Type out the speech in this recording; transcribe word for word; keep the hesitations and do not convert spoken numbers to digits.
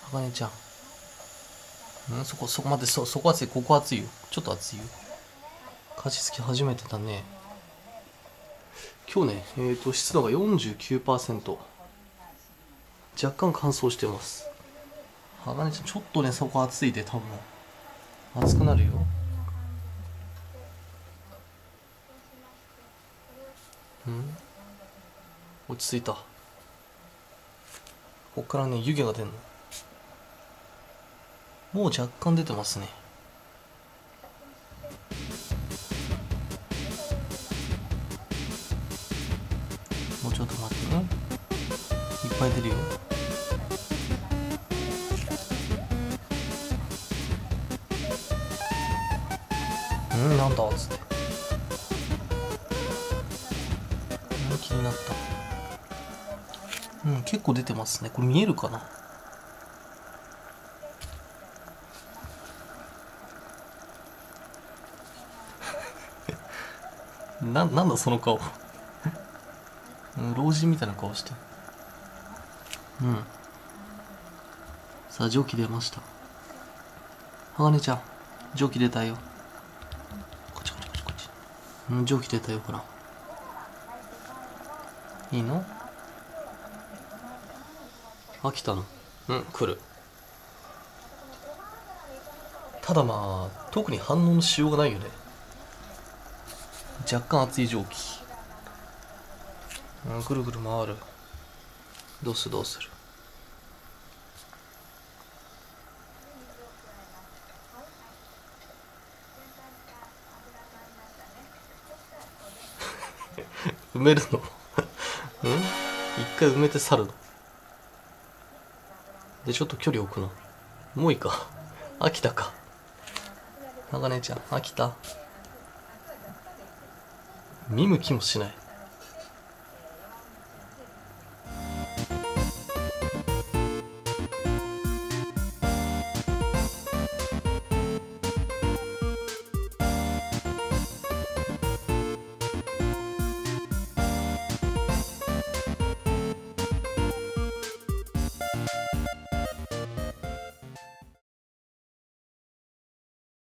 茜ちゃん。んそこ、そこ、待って、そ、そこ熱い、ここ熱いよ。ちょっと熱いよ。加湿器初めてだね。今日ね、えーと、湿度が よんじゅうきゅうパーセント。若干乾燥してます。鋼ちゃん、ちょっとね、そこ暑いで、多分。暑くなるよ。ん落ち着いた。こっからね、湯気が出んの。もう若干出てますね。もうちょっと待ってね。いっぱい出るよ。うんなんだっつって。うん気になった。うん結構出てますね。これ見えるかな。な、なんだその顔。うん、老人みたいな顔して。うん。さあ蒸気出ました。鋼ちゃん蒸気出たよ。こっちこっちこっちこっち。うん蒸気出たよほら。いいの？飽きたの？うん来る。ただまあ特に反応のしようがないよね。若干熱い蒸気。うん、ぐるぐる回る。どうするどうする。埋めるの？うん一回埋めて去るの？でちょっと距離置くの？もういいか。飽きたか。鋼ちゃん飽きた？見向きもしない。